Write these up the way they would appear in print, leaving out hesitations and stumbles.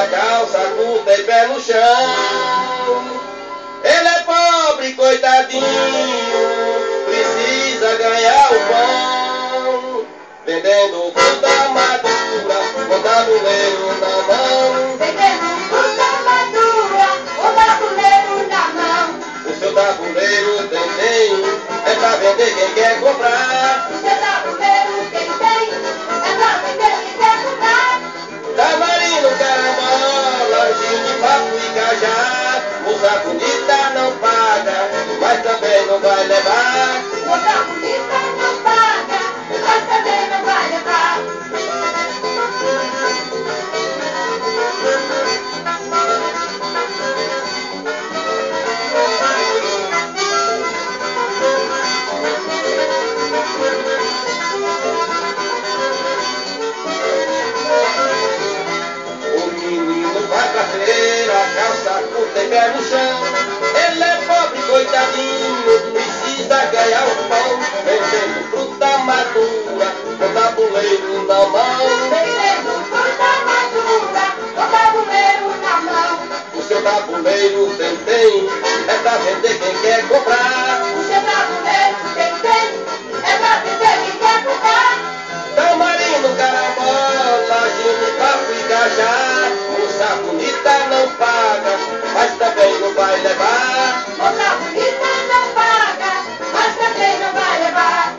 usa calça curta e pé no chão. Ele é pobre, coitadinho, precisa ganhar o pão, vendendo fruta madura, com tabuleiro na mão. Vendendo fruta madura, com tabuleiro na mão. O seu tabuleiro tem, é pra vender quem quer comprar. O seu tabuleiro tem, é pra vender quem quer comprar. Tamarindo, carambola, genipapo e cajá. Moça bonita não paga, mas também não vai levar. Moça bonita não paga, mas também não vai levar. Vai pra feira, calça curta e pé no chão. Ele é pobre, coitadinho, precisa ganhar o pão, vendendo fruta madura, com tabuleiro na mão. Vendendo fruta madura, com tabuleiro na mão. O seu tabuleiro tem, é pra vender quem quer comprar. O seu tabuleiro tem, é pra vender quem quer comprar. Tamarindo, carambola, genipapo e cajá. Moça bonita não paga, mas também não vai levar. Moça bonita não paga, mas também não vai levar.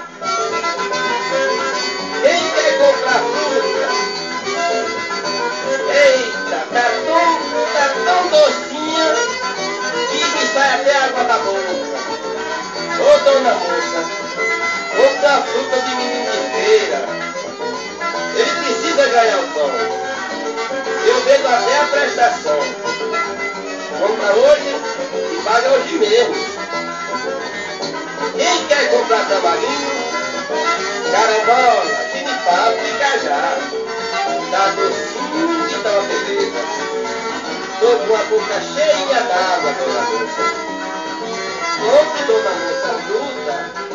Quem quer comprar fruta? Eita, tá tão docinha que me sai até água da boca. Ô dona moça, compra fruta de menino de feira. Ele precisa ganhar o pão. Eu vendo até a prestação. Compra hoje e paga hoje mesmo. Quem quer comprar tamarindo, carambola, genipapo e cajá? Tá docinho e tá uma beleza. Tô com a boca cheia d'água, dona moça. Compre, dona moça, fruta.